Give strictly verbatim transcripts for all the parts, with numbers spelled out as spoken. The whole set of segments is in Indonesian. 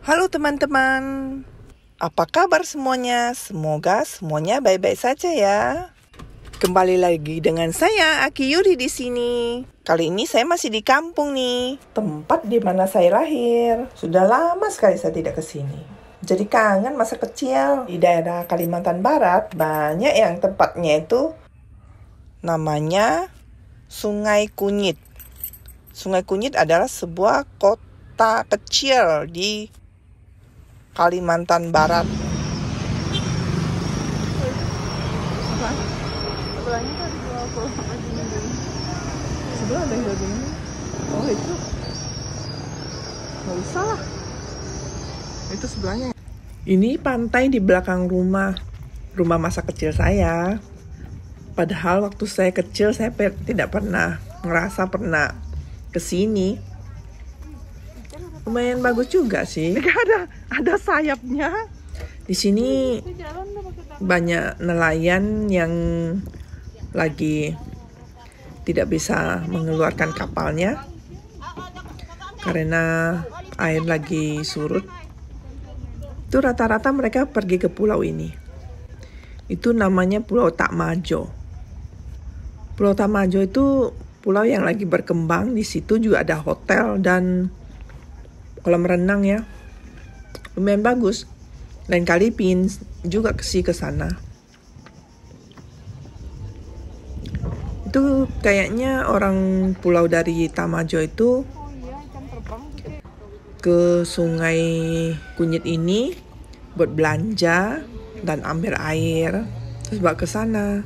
Halo teman-teman, apa kabar semuanya? Semoga semuanya baik-baik saja ya. Kembali lagi dengan saya Aki Yuri di sini. Kali ini saya masih di kampung nih, tempat di mana saya lahir. Sudah lama sekali saya tidak ke sini. Jadi kangen masa kecil. Di daerah Kalimantan Barat banyak yang tempatnya itu namanya Sungai Kunyit. Sungai Kunyit adalah sebuah kota kecil di Kalimantan Barat. Apa? Sebelahnya tadi jual apa? Sebelah ada yang gini. Oh itu. Nggak usah lah. Itu sebelahnya. Ini pantai di belakang rumah. Rumah masa kecil saya. Padahal waktu saya kecil saya per- tidak pernah ngerasa pernah kesini. Lumayan bagus juga sih. Ada ada sayapnya. Di sini banyak nelayan yang lagi tidak bisa mengeluarkan kapalnya karena air lagi surut. Itu rata-rata mereka pergi ke pulau ini. Itu namanya Pulau Takmajo. Pulau Takmajo itu pulau yang lagi berkembang. Di situ juga ada hotel dan kolam renang ya. Lumayan bagus. Lain kali pingin juga ke ke sana. Itu kayaknya orang pulau dari Takmajo itu ke Sungai Kunyit ini buat belanja dan ambil air terus bawa ke sana.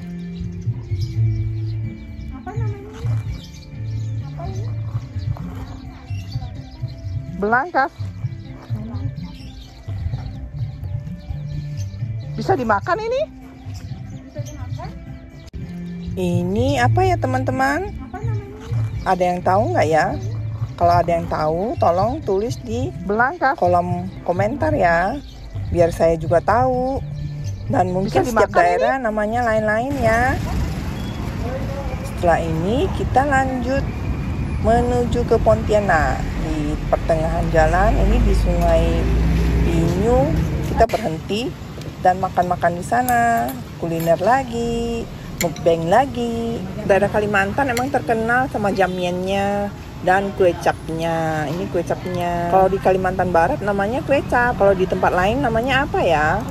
Belangkas. Bisa dimakan ini? Bisa dimakan? Ini apa ya teman-teman? Apa namanya? Ada yang tahu nggak ya? Kalau ada yang tahu, tolong tulis di belangkas kolom komentar ya, biar saya juga tahu. Dan mungkin setiap daerah ini namanya lain-lain ya. Setelah ini kita lanjut menuju ke Pontianak. Di pertengahan jalan ini di Sungai Pinyu kita berhenti dan makan-makan di sana, kuliner lagi, mukbang lagi. Daerah Kalimantan emang terkenal sama jamiannya dan kue capnya. Ini kue capnya. Kalau di Kalimantan Barat namanya kue cap. Kalau di tempat lain namanya apa ya?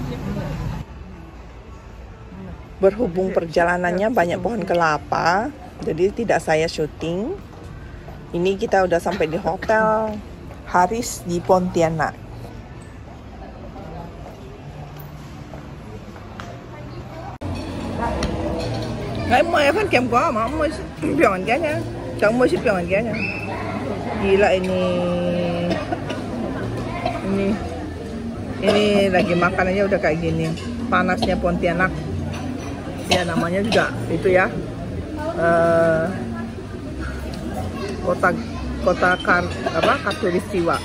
Berhubung perjalanannya banyak pohon kelapa, jadi tidak saya syuting. Ini kita udah sampai di hotel Haris di Pontianak. Cái mới phát kem có mà ông mới pion cái nha. Chồng mới pion cái nha. Gila ini. Ini ini lagi makan aja udah kayak gini. Panasnya Pontianak. Ya namanya juga itu ya. Uh, kota kota kar, apa Katulistiwa.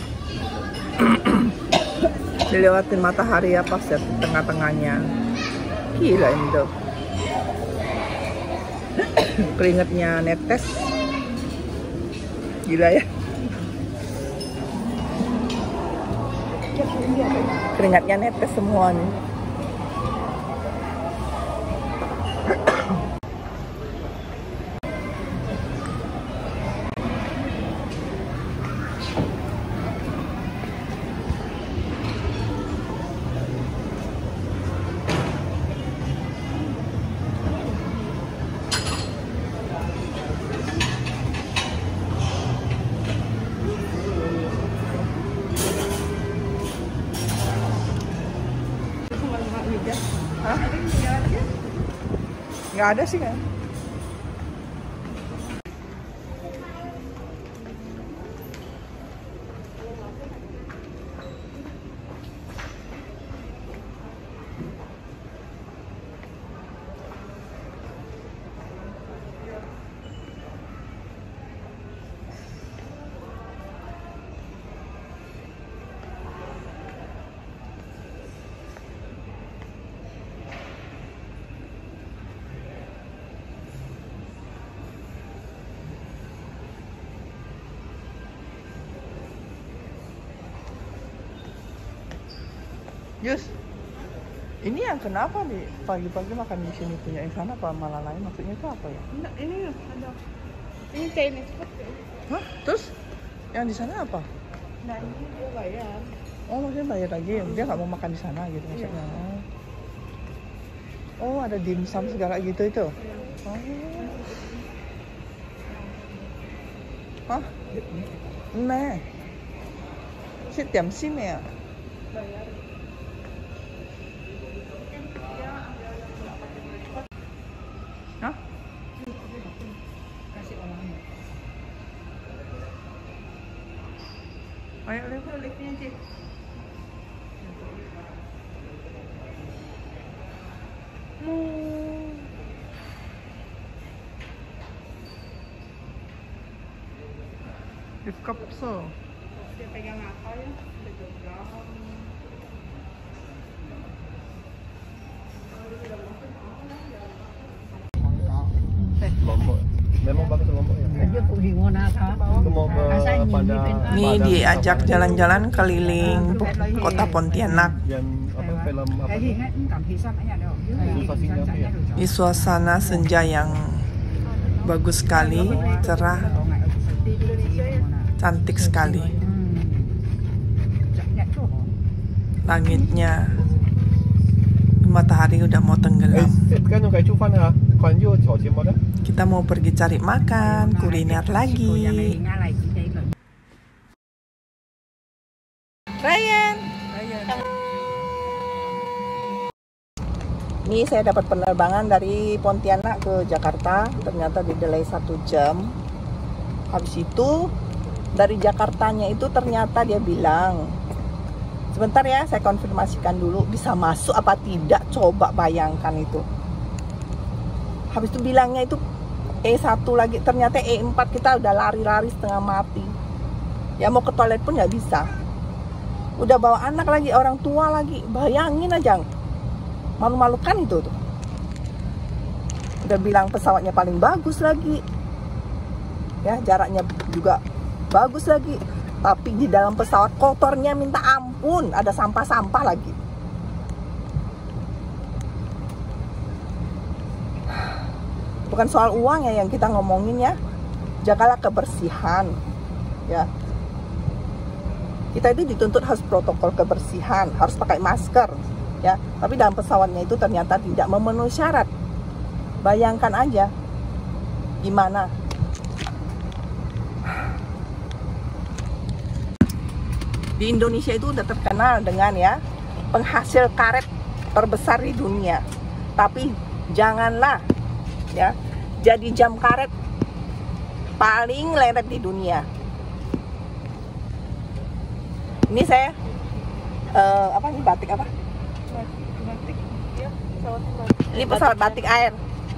Dilewatin matahari ya pas ya tengah-tengahnya. Gila ini tuh. Keringatnya netes. Gila ya. Keringatnya netes semua nih. Hah? Nggak ada sih kan? Yus, ini yang kenapa nih pagi-pagi makan di sini punya yang sana apa malah lain? Maksudnya itu apa ya? Enggak, ini ada. Ini Chinese food ya. Hah? Terus yang di sana apa? Nah, ini dia bayar. Oh, maksudnya bayar lagi. Dia nggak mau makan di sana gitu maksudnya. Oh, ada dimsum segala gitu itu. Oh. Hah? Nah. Si tiam sim ya? Bayar. Hah? Kasih orangnya. Ayo lihat Liftnya aja. Hmm. Beef kapsul. Dia pegang apa ya? Udah jauh. Lombok. Memang bagus Lombok ya. Mau ke Padang. Ini diajak jalan-jalan keliling kota Pontianak. Yang apa film apa? Susasinya apa ya? Di suasana senja yang bagus sekali, cerah, cantik sekali. Langitnya, matahari udah mau tenggelam. Kan kayak cufan ha, kan yo mau dah. Kita mau pergi cari makan, kuliner lagi. Ryan. Ini saya dapat penerbangan dari Pontianak ke Jakarta, ternyata di delay satu jam. Habis itu dari Jakartanya itu ternyata dia bilang, sebentar ya saya konfirmasikan dulu bisa masuk apa tidak, coba bayangkan itu. Habis itu bilangnya itu E satu lagi, ternyata E empat, kita udah lari-lari setengah mati. Ya mau ke toilet pun nggak bisa. Udah bawa anak lagi, orang tua lagi, bayangin aja. Malu-malukan itu tuh. Udah bilang pesawatnya paling bagus lagi. Ya, jaraknya juga bagus lagi. Tapi di dalam pesawat kotornya minta ampun, ada sampah-sampah lagi. Bukan soal uang ya yang kita ngomongin ya. Jagalah kebersihan. Ya. Kita itu dituntut harus protokol kebersihan, harus pakai masker. Ya, tapi dalam pesawatnya itu ternyata tidak memenuhi syarat. Bayangkan aja gimana. Di Indonesia itu udah terkenal dengan ya penghasil karet terbesar di dunia. Tapi janganlah ya jadi jam karet paling leret di dunia. Ini saya uh, apa ini batik apa? Batik. Ya, pesawat batik. Ini pesawat batik air.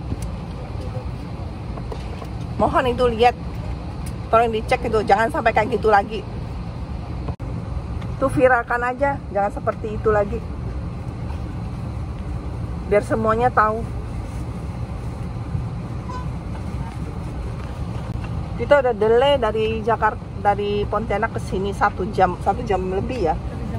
Mohon itu lihat, tolong dicek itu, jangan sampai kayak gitu lagi. Itu viralkan aja, jangan seperti itu lagi. Biar semuanya tahu. Kita udah delay dari Jakarta, dari Pontianak ke sini satu jam, satu jam lebih ya.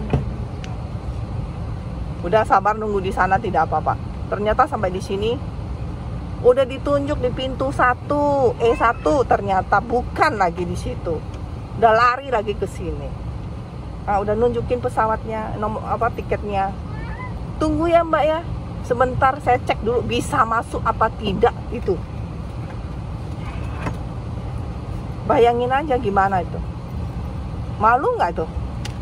Udah sabar nunggu di sana tidak apa-apa. Ternyata sampai di sini udah ditunjuk di pintu satu, E satu, ternyata bukan lagi di situ. Udah lari lagi ke sini. Nah, udah nunjukin pesawatnya, nomor apa tiketnya. Tunggu ya Mbak ya. Sebentar saya cek dulu bisa masuk apa tidak itu. Bayangin aja gimana itu. Malu nggak itu?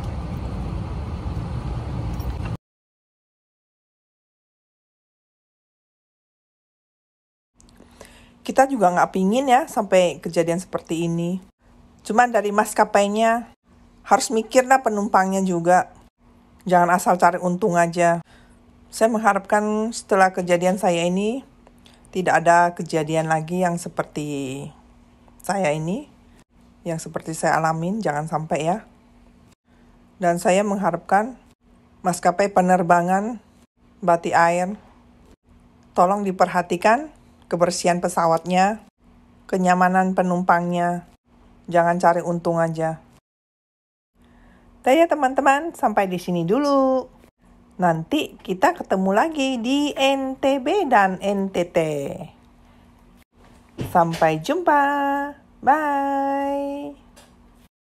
Kita juga nggak pingin ya sampai kejadian seperti ini. Cuman dari maskapainya harus mikir lah penumpangnya juga. Jangan asal cari untung aja. Saya mengharapkan setelah kejadian saya ini tidak ada kejadian lagi yang seperti saya ini, yang seperti saya alamin, jangan sampai ya. Dan saya mengharapkan maskapai penerbangan Batik Air, tolong diperhatikan kebersihan pesawatnya, kenyamanan penumpangnya, jangan cari untung aja. Nah ya teman-teman, sampai di sini dulu. Nanti kita ketemu lagi di N T B dan N T T. Sampai jumpa. Bye.